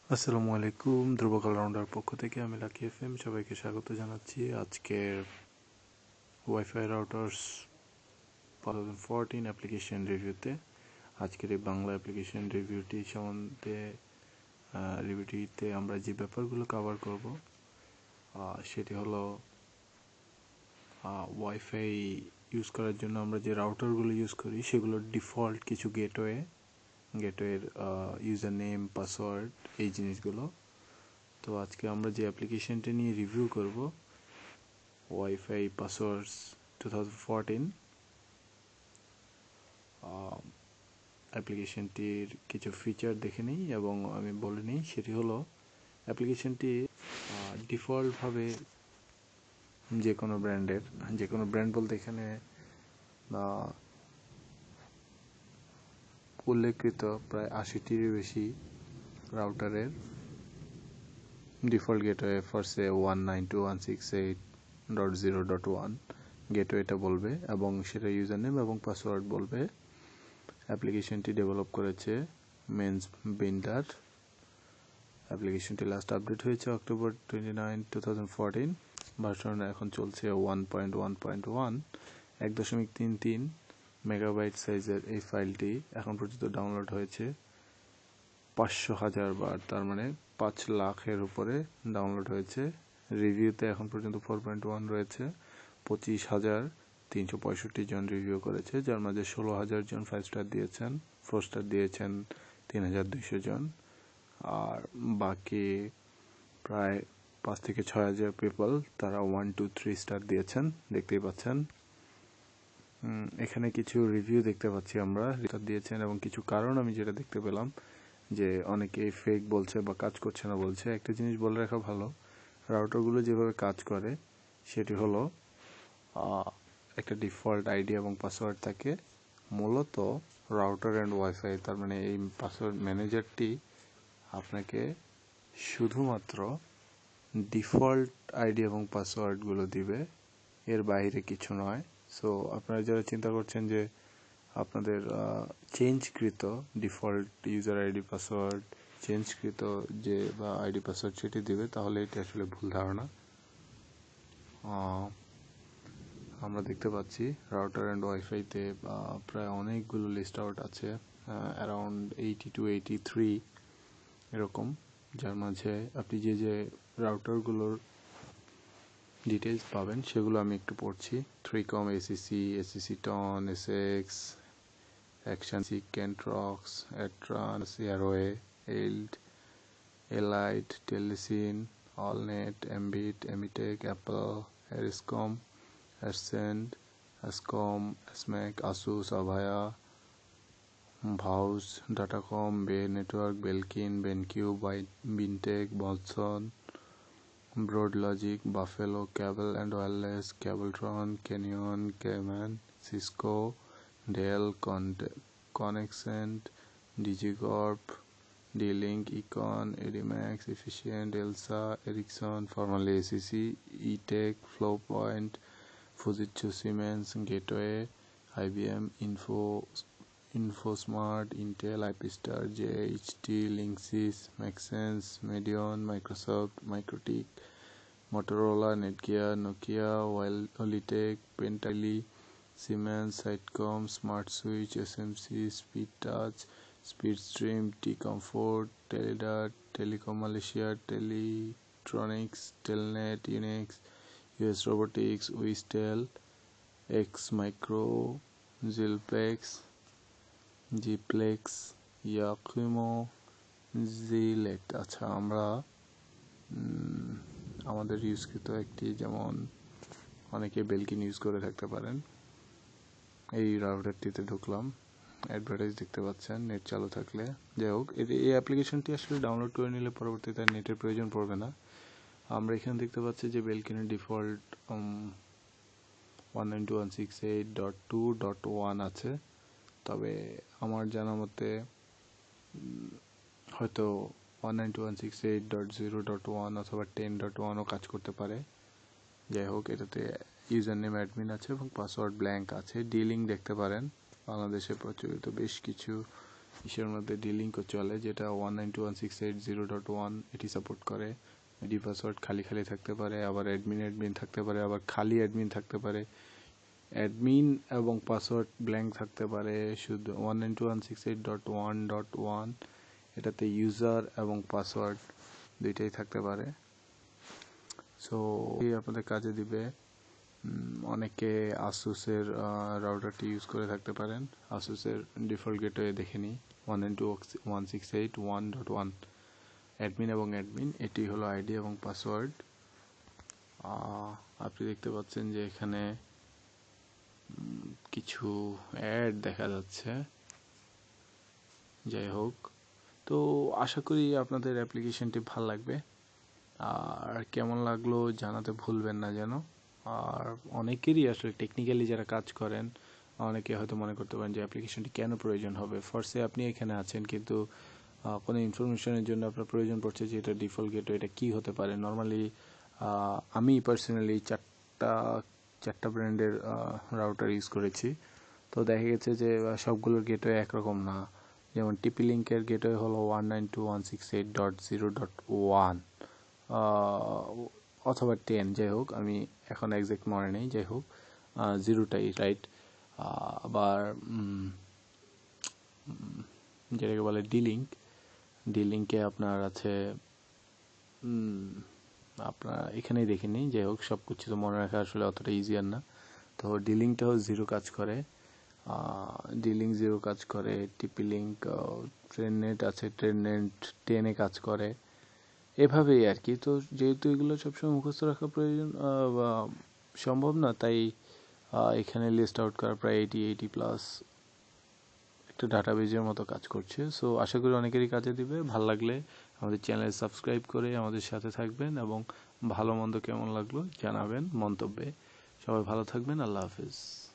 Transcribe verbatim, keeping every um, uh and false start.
আসসালামু আলাইকুম, ধ্রুব অলরাউন্ডার পক্ষ থেকে আমি লাকি এফএম সবাইকে স্বাগত জানাচ্ছি আজকের wifi routers two thousand fourteen application রিভিউতে। আজকের এই বাংলা অ্যাপ্লিকেশন রিভিউটি সম্বন্ধে রিভিউটিতে আমরা যে ব্যাপারগুলো কভার করব সেটি হলো ওয়াইফাই ইউজ করার জন্য আমরা যে রাউটারগুলো ইউজ করি সেগুলোর ডিফল্ট কিছু গেটওয়ে গেটওয়ের ইউজার নেম, পাসওয়ার্ড, এই জিনিসগুলো। তো আজকে আমরা যে অ্যাপ্লিকেশনটা নিয়ে রিভিউ করব wifi passwords two thousand fourteen, অ্যাপ্লিকেশনটির কিছু ফিচার দেখে নিই এবং আমি বলে নিই। সেটি হলো অ্যাপ্লিকেশনটি ডিফল্টভাবে যে কোনো ব্র্যান্ডের, যে কোনো ব্র্যান্ড বলতে এখানে উল্লেখিত প্রায় আশিটির বেশি রাউটারের default gateway for say one nine two one six eight dot zero dot one গেটওয়েটা বলবে এবং সেটা ইউজার নেম এবং পাসওয়ার্ড বলবে। অ্যাপ্লিকেশনটি ডেভেলপ করেছে মেন্স বিন্ডার। অ্যাপ্লিকেশনটি লাস্ট আপডেট হয়েছে October twenty nine two thousand fourteen. Version এখন চলছে one point one point one. এক দশমিক তিন তিন মেগাবাইট সাইজের এই ফাইলটি এখন পর্যন্ত ডাউনলোড হয়েছে পাঁচশো হাজার বার, তার মানে পাঁচ লাখের উপরে ডাউনলোড হয়েছে। রিভিউতে এখন পর্যন্ত ফোর পয়েন্ট ওয়ান রয়েছে। পঁচিশ হাজার তিনশো পঁয়ষট্টি জন রিভিউ করেছে, যার মাঝে ষোলো হাজার জন ফাইভ স্টার দিয়েছেন, ফোর স্টার দিয়েছেন তিন হাজার দুইশো জন, আর বাকি প্রায় পাঁচ থেকে ছয় হাজার পিপল তারা ওয়ান টু থ্রি স্টার দিয়েছেন, দেখতেই পাচ্ছেন। এখানে কিছু রিভিউ দেখতে পাচ্ছি আমরা দিয়েছেন এবং কিছু কারণ আমি যেটা দেখতে পেলাম যে অনেকে ফেক বলছে বা কাজ করছে না বলছে। একটা জিনিস বলে রাখা ভালো, রাউটারগুলো যেভাবে কাজ করে সেটি হলো একটা ডিফল্ট আইডি এবং পাসওয়ার্ড থাকে। মূলত রাউটার অ্যান্ড ওয়াইফাই, তার মানে এই পাসওয়ার্ড ম্যানেজারটি আপনাকে শুধুমাত্র ডিফল্ট আইডি এবং পাসওয়ার্ডগুলো দিবে, এর বাইরে কিছু নয়। সো আপনারা যারা চিন্তা করছেন যে আপনাদের চেঞ্জকৃত ডিফল্ট ইউজার আইডি পাসওয়ার্ড চেঞ্জকৃত যে বা আইডি পাসওয়ার্ড সেটি দিবে, তাহলে এটি আসলে ভুল ধারণা। আমরা দেখতে পাচ্ছি রাউটার অ্যান্ড ওয়াইফাইতে প্রায় অনেকগুলো লিস্ট আউট আছে, around eighty two eighty three এরকম, যার মাঝে আপনি যে যে রাউটারগুলোর ডিটেলস পাবেন সেগুলো আমি একটু পড়ছি। Three com, ACC, ACC ton, SX, action, Kentrox, Adtran, সিআরওয়ে, এল্ড, Allied, Telesyn, Allnet, Ambit, Amitech, Apple, Arescom, Ascend, Ascom, Asmax, Asus, Avaya, ভাউস, Datacom, Bay network, Belkin, BenQ, Bintec, বলসন, Broadlogic, Buffalo, cable and wireless, Cabletron, Canyon, Cayman, Cisco, Dell, Conexant, Digicorp, D Link, ইকন, Edimax, efficient, Elsa, Ericsson, formally ACC, ইটেক, flow point, Fujitsu, Siemens, gateway, IBM, info Infosmart, Intel, IPStar, JHT, Linksys, Maxence, মেডিয়ন, Microsoft, Mikrotik, Motorola, Netgear, Nokia, ওয়ালিটেক, পেন্টালি, Siemens, Sitecom, smart switch, SMC, speed touch, Speedstream, T comfort, Teledat, Telecom Malaysia, Teletronics, Telnet, Unix, US Robotics, Westell, X micro, জিলপ্লেক্স, জিপ্লেক্স, Yakumo, জিলেট। আচ্ছা, আমরা আমাদের ইউজকৃত একটি, যেমন অনেকে বেলকিন ইউজ করে থাকতে পারেন, এই রাউটারটিতে ঢুকলাম, অ্যাডভার্টাইজ দেখতে পাচ্ছেন নেট চালু থাকলে। যাই হোক, এই অ্যাপ্লিকেশনটি আসলে ডাউনলোড করে নিলে পরবর্তীতে নেটের প্রয়োজন পড়বে না। আমরা এখানে দেখতে পাচ্ছি যে বেলকিনের default one nine two one six eight dot two dot one আছে, তবে আমার জানা মতে হয়তো one nine two one six eight dot zero dot one অথবা টেন ডট ওয়ানও কাজ করতে পারে। যাই হোক, এটাতে ইউজার নেম অ্যাডমিন আছে এবং পাসওয়ার্ড ব্ল্যাঙ্ক আছে। ডিলিং দেখতে পারেন, বাংলাদেশে প্রচলিত বেশ কিছু ইসের মধ্যে ডি লিঙ্কও চলে, যেটা one nine two one six eight zero dot one এটি সাপোর্ট করে। এটি পাসওয়ার্ড খালি খালি থাকতে পারে, আবার অ্যাডমিন অ্যাডমিন থাকতে পারে, আবার খালি অ্যাডমিন থাকতে পারে, অ্যাডমিন এবং পাসওয়ার্ড ব্ল্যাঙ্ক থাকতে পারে। শুধু one nine two one six eight dot one dot one এটাতে ইউজার এবং পাসওয়ার্ড দুইটাই থাকতে পারে। সো এই আপনাদের কাজে দিবে। অনেকে আসুসের রাউটারটি ইউজ করে থাকতে পারেন। আসুসের ডিফল্ট গেটওয়ে দেখে নিই, one nine two one six eight one dot one admin এবং অ্যাডমিন এটি হলো আইডি এবং পাসওয়ার্ড। আপনি দেখতে পাচ্ছেন যে এখানে কিছু অ্যাড দেখা যাচ্ছে। যাই হোক, তো আশা করি আপনাদের অ্যাপ্লিকেশনটি ভালো লাগবে, আর কেমন লাগলো জানাতে ভুলবেন না যেন। আর অনেকেরই আসলে টেকনিক্যালি যারা কাজ করেন, অনেকে হয়তো মনে করতে পারেন যে অ্যাপ্লিকেশনটি কেন প্রয়োজন হবে। ফার্স্টে আপনি এখানে আছেন, কিন্তু কোনো ইনফরমেশনের জন্য আপনার প্রয়োজন পড়ছে যে এটা ডিফল্ট গেটওয়ে, এটা কী হতে পারে। নর্মালি আমি পার্সোনালি চারটা চারটা ব্র্যান্ডের রাউটার ইউজ করেছি, তো দেখা গেছে যে সবগুলোর গেটওয়ে একরকম না। যেমন টিপি লিঙ্কের গেটওয়ে হলো one nine two one six eight dot zero dot one অথবা টেন, যাই হোক আমি এখন একজ্যাক্ট মনে নেই। যাই হোক, জিরোটাই রাইট। আবার যেটাকে বলে ডি লিঙ্ক, ডি লিঙ্কে আপনার আছে, আপনার এখানেই দেখে নিই। যাই হোক, সব কিছু তো মনে রাখা আসলে অতটা ইজিয়ার না। তো ডি লিঙ্কটাও জিরো কাজ করে, ডি লিঙ্ক জিরো কাজ করে। টিপি লিঙ্ক, ট্রেন নেট আছে, ট্রেন নেট টেনে কাজ করে, এভাবেই আর কি। তো যেহেতু এগুলো সবসময় মুখস্থ রাখা প্রয়োজন বা সম্ভব না, তাই এখানে লিস্ট আউট করা প্রায় এইটি এইটি প্লাস একটা ডাটাবেজের মতো কাজ করছে। সো আশা করি অনেকেরই কাজে দিবে। ভালো লাগলে আমাদের চ্যানেল সাবস্ক্রাইব করে আমাদের সাথে থাকবেন, এবং ভালো মন্দ কেমন লাগলো জানাবেন মন্তব্যে। সবাই ভালো থাকবেন। আল্লাহ হাফেজ।